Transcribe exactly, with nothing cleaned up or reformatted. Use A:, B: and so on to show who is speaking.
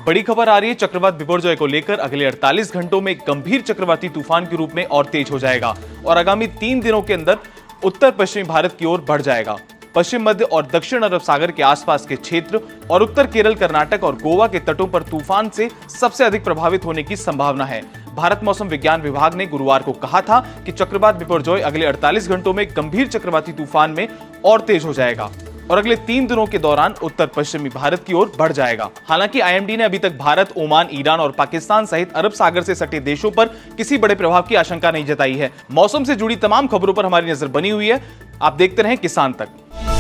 A: बड़ी खबर आ रही है चक्रवात बिपरजॉय को लेकर। अगले अड़तालीस घंटों में गंभीर चक्रवाती तूफान के रूप में और तेज हो जाएगा और आगामी तीन दिनों के अंदर उत्तर पश्चिमी भारत की ओर बढ़ जाएगा। पश्चिम मध्य और दक्षिण अरब सागर के आसपास के क्षेत्र और उत्तर केरल, कर्नाटक और गोवा के तटों पर तूफान से सबसे अधिक प्रभावित होने की संभावना है। भारत मौसम विज्ञान विभाग ने गुरुवार को कहा था कि चक्रवात बिपरजॉय अगले अड़तालीस घंटों में गंभीर चक्रवाती तूफान में और तेज हो जाएगा और अगले तीन दिनों के दौरान उत्तर पश्चिमी भारत की ओर बढ़ जाएगा। हालांकि आईएमडी ने अभी तक भारत, ओमान, ईरान और पाकिस्तान सहित अरब सागर से सटे देशों पर किसी बड़े प्रभाव की आशंका नहीं जताई है। मौसम से जुड़ी तमाम खबरों पर हमारी नजर बनी हुई है। आप देखते रहें किसान तक।